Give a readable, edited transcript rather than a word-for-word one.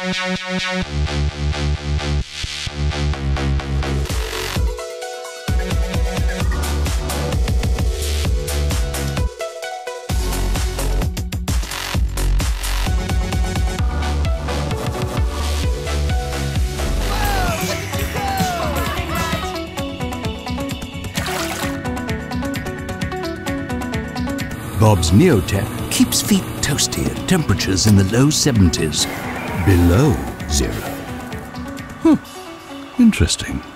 Bob's Neotech keeps feet toasty at temperatures in the low 70s, below zero. Interesting.